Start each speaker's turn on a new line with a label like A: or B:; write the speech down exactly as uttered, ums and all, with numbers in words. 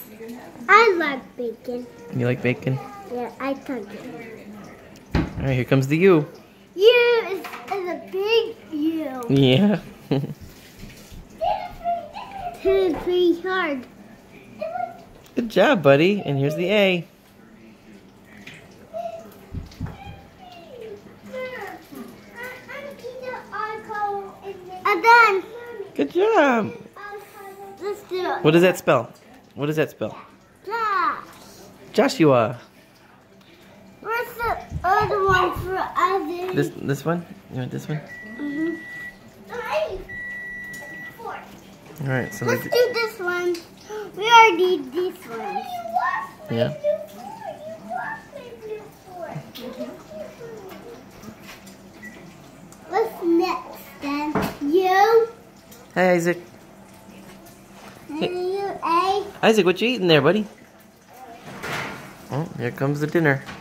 A: I like bacon.
B: You like bacon?
A: Yeah, I took it.
B: All right, here comes the U.
A: U is, is a big U.
B: Yeah.
A: It's pretty hard.
B: Good job, buddy. And here's the A.
A: I'm done.
B: Good job.
A: Let's do it.
B: What does that spell? What does that spell?
A: Josh.
B: Joshua.
A: Where's the other one for other?
B: This this one? You want this one?
A: Mm-hmm.
B: All right. So
A: Let's
B: like,
A: do this one. We already did this one.
B: yeah.
A: What's next then? You.
B: Hi, Isaac.
A: And you, A.
B: Isaac, what you eating there, buddy? Oh, here comes the dinner.